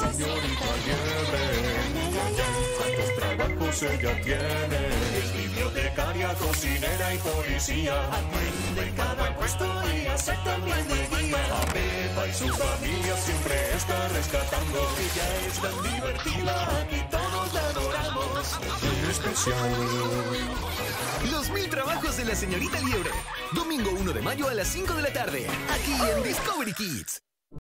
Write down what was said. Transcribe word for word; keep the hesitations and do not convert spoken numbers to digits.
señorita Liebre. ¿Cuántos trabajos ella tiene? Es bibliotecaria, cocinera y policía. Atiende en cada puesto y hace también de guía. A Pepa y su familia siempre está rescatando. Ella es tan divertida, aquí todos la adoramos. Muy especial. Los mil trabajos de la señorita Liebre. Domingo uno de mayo a las cinco de la tarde. Aquí en Discovery Kids.